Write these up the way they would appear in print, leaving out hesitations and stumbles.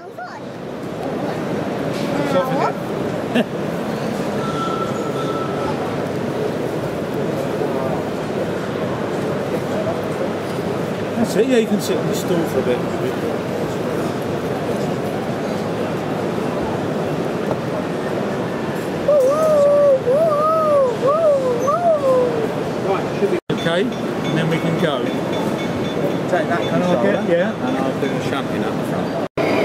That's it, yeah, you can sit on the stool for a bit. Right, should be okay, and then we can go. Take that controller, yeah, and I'll do the champagne up the front.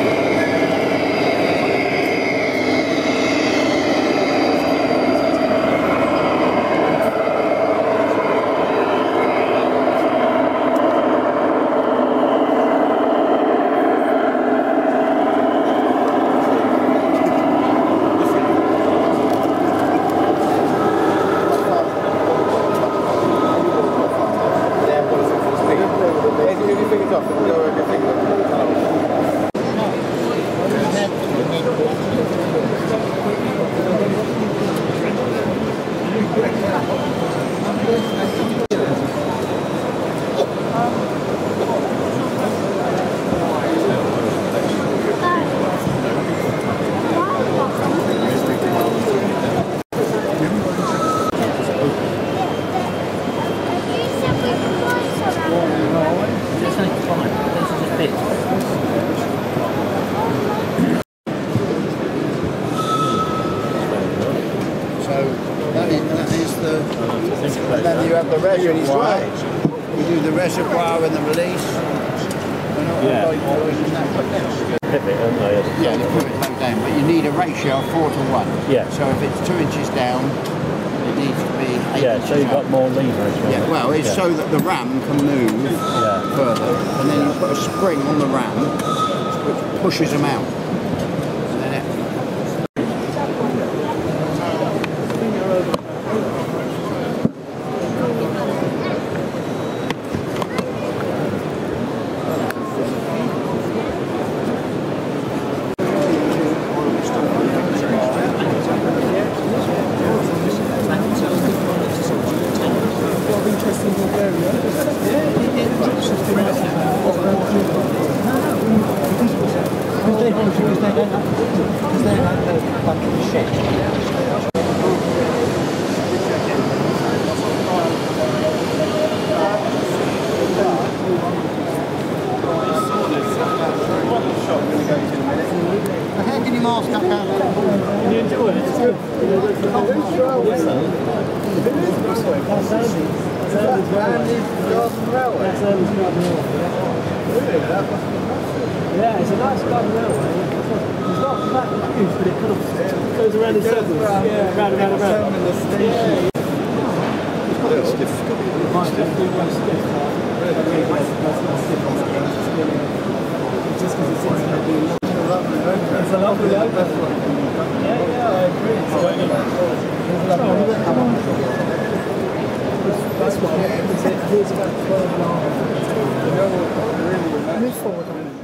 And then you have the reservoir. You do the reservoir and the release. Yeah. Yeah, they put it back down, but you need a ratio of 4 to 1. Yeah. So if it's 2 inches down, it needs to be 8 inches so you've got more leverage. Yeah, well, it's so that the ram can move further, and then you put a spring on the ram, which pushes them out. How can you mask up how can you enjoy it? It's good. Yeah, it's a nice garden railway. It's not that huge, but it kind of goes around in circles. Yeah, round and round. Yeah. It's difficult. Just because it's a lovely open. Yeah, I agree. That's what here's about 12 and a half. Move forward on it.